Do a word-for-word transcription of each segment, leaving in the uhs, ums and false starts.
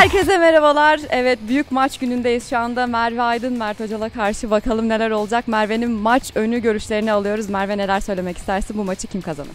Herkese merhabalar. Evet, büyük maç günündeyiz şu anda. Merve Aydın, Mert Hocal'a karşı bakalım neler olacak. Merve'nin maç önü görüşlerini alıyoruz. Merve, neler söylemek istersin? Bu maçı kim kazanır?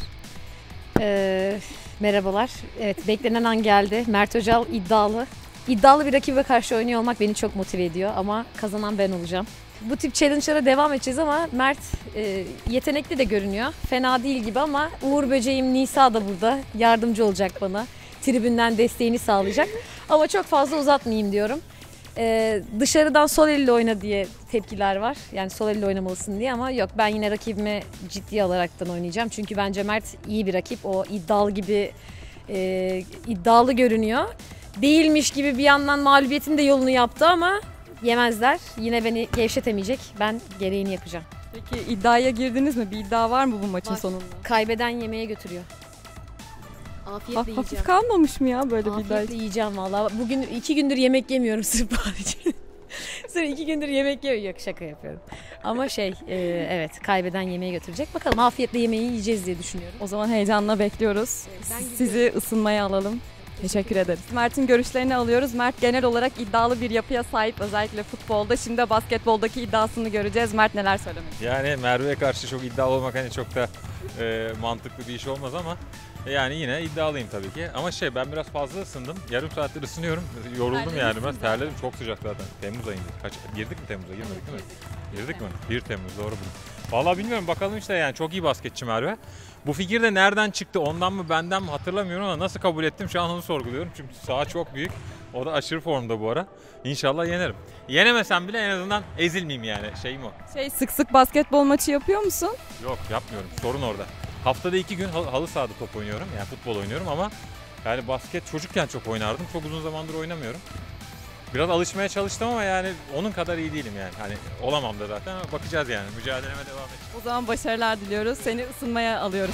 Ee, merhabalar. Evet, beklenen an geldi. Mert Hocal iddialı. İddialı bir rakibe karşı oynuyor olmak beni çok motive ediyor ama kazanan ben olacağım. Bu tip challenge'lara devam edeceğiz ama Mert e, yetenekli de görünüyor. Fena değil gibi ama Uğur Böceğim Nisa da burada. Yardımcı olacak bana. Tribünden desteğini sağlayacak. Ama çok fazla uzatmayayım diyorum. Ee, dışarıdan sol elle oyna diye tepkiler var. Yani sol elle oynamalısın diye ama yok, ben yine rakibime ciddiye alaraktan oynayacağım. Çünkü bence Mert iyi bir rakip. O iddialı gibi e, iddialı görünüyor. Değilmiş gibi bir yandan mağlubiyetin de yolunu yaptı ama yemezler. Yine beni gevşetemeyecek. Ben gereğini yapacağım. Peki iddiaya girdiniz mi? Bir iddia var mı bu maçın Var. sonunda? Kaybeden yemeğe götürüyor. Afiyetle Ha, yiyeceğim. hafif kalmamış mı ya böyle bir iddia? Afiyetle yiyeceğim valla. Bugün iki gündür yemek yemiyorum sırf Bahar için. Sırf iki gündür yemek yemiyorum. Yok, şaka yapıyorum. Ama şey e, evet, kaybeden yemeğe götürecek. Bakalım, afiyetle yemeği yiyeceğiz diye düşünüyorum. O zaman heyecanla bekliyoruz. Ben Sizi ısınmaya alalım. Teşekkür ederiz. Mert'in görüşlerini alıyoruz. Mert genel olarak iddialı bir yapıya sahip, özellikle futbolda. Şimdi de basketboldaki iddiasını göreceğiz. Mert, neler söylemek? Yani Merve'ye karşı çok iddialı olmak hani çok da e, mantıklı bir iş olmaz ama yani yine iddialıyım tabii ki. Ama şey, ben biraz fazla ısındım. Yarım saattir ısınıyorum. Yoruldum Terlemişsin yani biraz. zaten. Terledim. Çok sıcak zaten. Temmuz ayında. Kaç? Girdik mi Temmuz'a? Girmedik değil mi? Girdik mi? bir Temmuz, doğru bu. Vallahi bilmiyorum, bakalım işte, yani çok iyi basketçi Merve. Bu fikir de nereden çıktı? Ondan mı benden mi hatırlamıyorum ama nasıl kabul ettim şu an onu sorguluyorum. Çünkü saha çok büyük. O da aşırı formda bu ara. İnşallah yenerim. Yenemesem bile en azından ezilmeyeyim yani. Şeyim o. Şey, sık sık basketbol maçı yapıyor musun? Yok, yapmıyorum. Sorun orada. Haftada iki gün hal- halı sahada top oynuyorum. Yani futbol oynuyorum ama yani basket çocukken çok oynardım. Çok uzun zamandır oynamıyorum. Biraz alışmaya çalıştım ama yani onun kadar iyi değilim yani. Hani olamam da zaten ama bakacağız yani. Mücadeleme devam edeceğim. O zaman başarılar diliyoruz. Seni ısınmaya alıyoruz.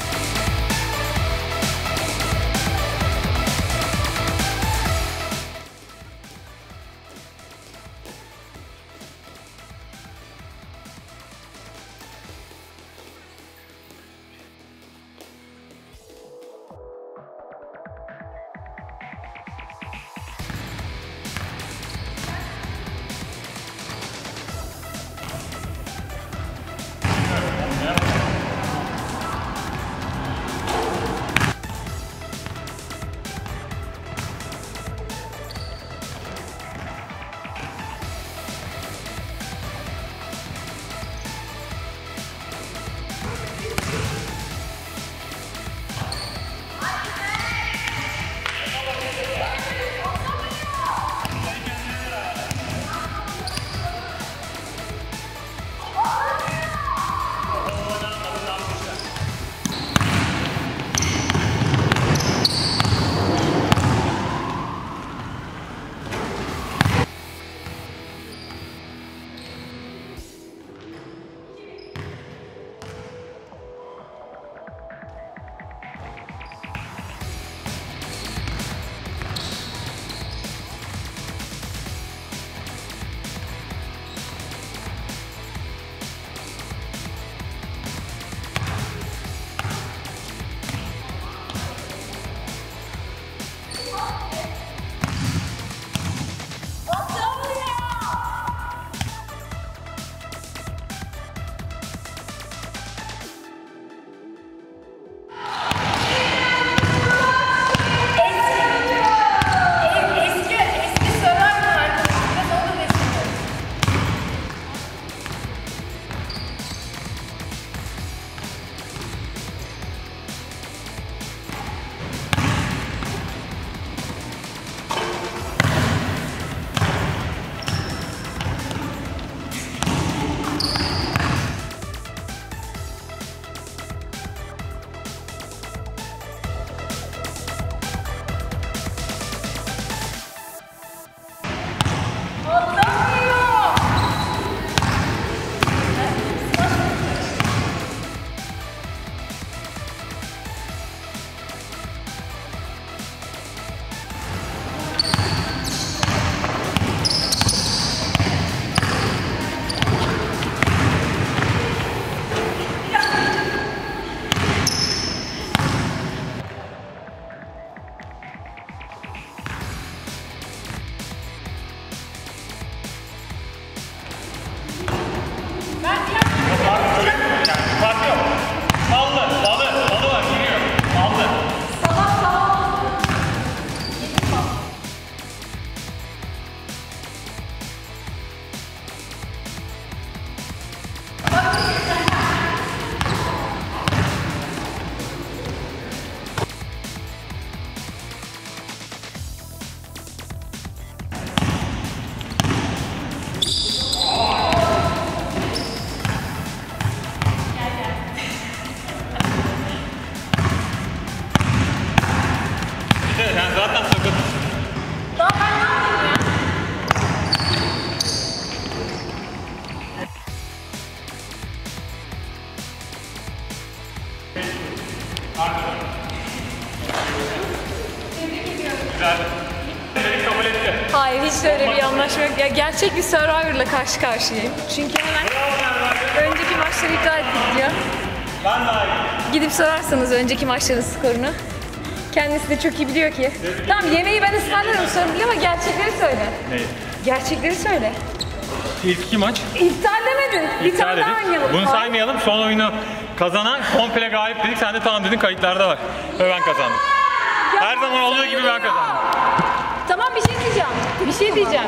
Asla öyle bir anlaşma yok. Ya gerçek bir Survivor'la karşı karşıyayım. Çünkü hemen önceki maçları iptal ettik diyor. Gidip sorarsanız önceki maçların skorunu. Kendisi de çok iyi biliyor ki. Tamam yemeği ben ısmarlarım sorun değil ama gerçekleri söyle. Neyi? Gerçekleri söyle. İlk iki maç. İptal demedin. Bir İptal tane daha dedik. oynayalım. Bunu Hayır. saymayalım. Son oyunu kazanan komple galip dedik. Sen de tamam dedin, kayıtlarda var. Ve ben kazandım. Her zaman olduğu gibi ben kazandım. Tamam bir şey diyeceğim. Bir şey diyeceğim.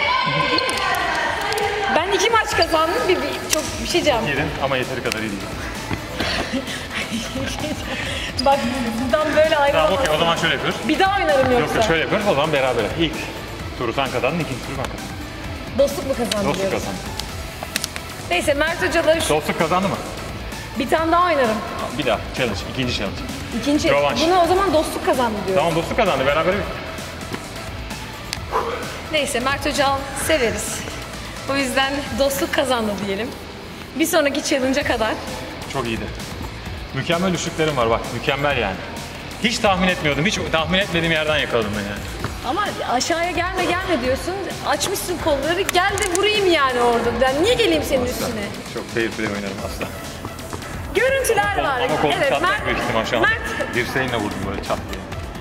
Ben iki maç kazandım. Bir, bir, çok bir şey diyeceğim. Yedin ama yeteri kadar iyi değil. Bak buradan böyle ayrılamaz. Tamam okey, o zaman şöyle yapıyoruz. Bir daha oynarım Yok yoksa. yok şöyle yapıyoruz, o zaman beraber. İlk turu sen kazandın, ikinci turu ben kazandım. Dostluk mu kazandı Dostluk diyoruz? kazandı. Neyse Mert Hoca'la şu- Dostluk kazandı mı? bir tane daha oynarım. Bir daha challenge, ikinci challenge. İkinci. Rövanş. Bunu o zaman dostluk kazandı diyoruz. Tamam dostluk kazandı, beraber. Neyse Mert Hoca'yı severiz. O yüzden dostluk kazandı diyelim. Bir sonraki challenge'a kadar. Çok iyiydi. Mükemmel üçlüklerim var bak, mükemmel yani. Hiç tahmin etmiyordum, hiç tahmin etmediğim yerden yakaladım ben yani. Ama aşağıya gelme gelme diyorsun. Açmışsın kolları. Gel de vurayım yani orada. Ben niye geleyim senin üstüne? Çok fair play oynarım asla. Görüntüler var. Ama kolum Evet, çatlak Mert, büyük ihtimal şu an. Mert Dirseğimle vurdum böyle çat diye.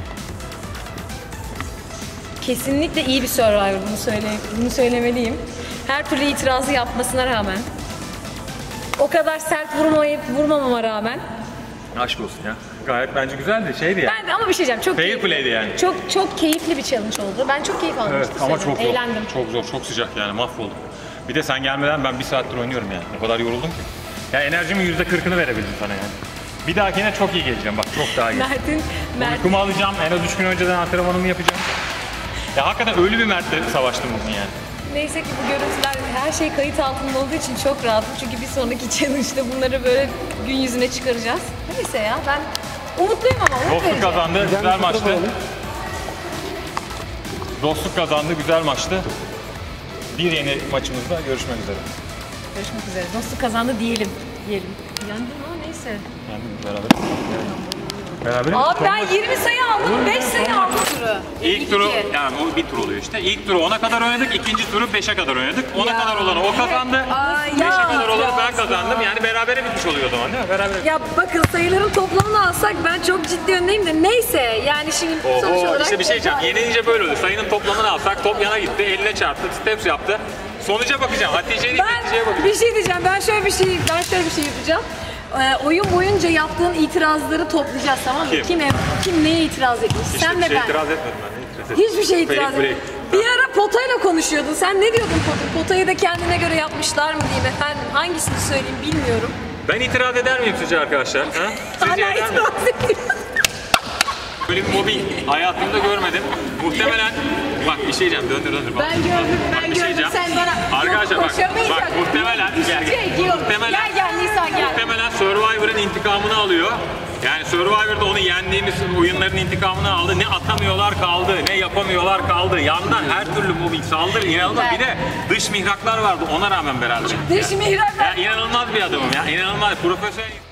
kesinlikle iyi bir Survivor, bunu, söyle, bunu söylemeliyim. Her türlü itirazı yapmasına rağmen, o kadar sert vurmayıp vurmamama rağmen. Aşk olsun ya. Gayet bence güzeldi, şeydi yani. Ben ama bir şey diyeceğim, çok Fair keyifli. play'di yani. Çok çok keyifli bir challenge oldu. Ben çok keyif aldım. Evet işte ama söyleyeyim. çok zor. Eğlendim. Çok zor, çok sıcak yani, mahvoldum. Bir de sen gelmeden ben bir saattir oynuyorum yani. O kadar yoruldum ki. Ya enerjimin yüzde kırkını verebildim sana yani. Bir dahakine çok iyi geleceğim bak, çok daha iyi. Mert'in Mert, Uykumu alacağım, en az üç gün önceden antrenmanımı yapacağım. Ya hakikaten ölü bir Mert'le savaştım bugün yani. neyse ki bu görüntüler, her şey kayıt altında olduğu için çok rahatım. Çünkü bir sonraki challenge'da bunları böyle gün yüzüne çıkaracağız. Neyse ya, ben umutluyum ama umut Dostluk verici. kazandı, güzel maçtı. Dostluk kazandı, güzel maçtı. Bir yeni maçımızda görüşmek üzere. Görüşmek üzere. Dostluk kazandı diyelim. Diyelim. Yandım ama neyse. Yani beraber. Beraber. Abi ben yirmi sayı aldım, beş sayı aldım turu. İlk turu, yani o bir tur oluyor işte. İlk turu ona kadar oynadık, ikinci turu beşe kadar oynadık. ona Ya. kadar olanı o kazandı, beşe ya. kadar olanı ben Ya. kazandım. Yani berabere bitmiş oluyor o zaman değil mi? Berabere. Ya bakın sayıların toplamını alsak ben çok ciddi öndeyim de neyse yani şimdi sonuç Oho, olarak... işte bir şey diyeceğim. Yenilince böyle oluyor. Sayının toplamını alsak, top yana gitti, eline çarptı, steps yaptı. Sonuca bakacağım, Hatice'ye değil, neticeye Ben bakacağım. bir şey diyeceğim, ben şöyle bir şey, ben şöyle bir şey yapacağım. Ee, oyun boyunca yaptığın itirazları toplayacağız, tamam mı? Kim? Kim, kim neye itiraz etmiş? İşte Sen bir ve şey ben. itiraz etmedim ben. ne itiraz ettim? Hiçbir şey itiraz Fake break. etmedim. Bir ara potayla konuşuyordun. Sen ne diyordun pota? Potayı da kendine göre yapmışlar mı diye. Ben hangisini söyleyeyim bilmiyorum. Ben itiraz eder miyim sizce arkadaşlar? Ha? Sizce Hala eder miyim? itiraz ediyorsun. Böyle bir mobbing hayatımda görmedim. Muhtemelen bak bir şey diyeceğim, döndür döndür. Bak, Ben gördüm, bak, ben bir şey gördüm. diyeceğim. Sen bana Arkadaşlar yok, bak, koşamayacak. bak muhtemelen gel gel. Şey, yok. Muhtemelen, Gel gel Nisa gel. muhtemelen Survivor'ın intikamını alıyor. Yani Survivor'da onu yendiğimiz oyunların intikamını aldı. Ne atamıyorlar kaldı, ne yapamıyorlar kaldı. Yandan her türlü mobbing, saldırı inanılmaz. Bir de dış mihraklar vardı, ona rağmen beraber. Dış mihrak. Ya inanılmaz bir adamım ya, inanılmaz profesyonel.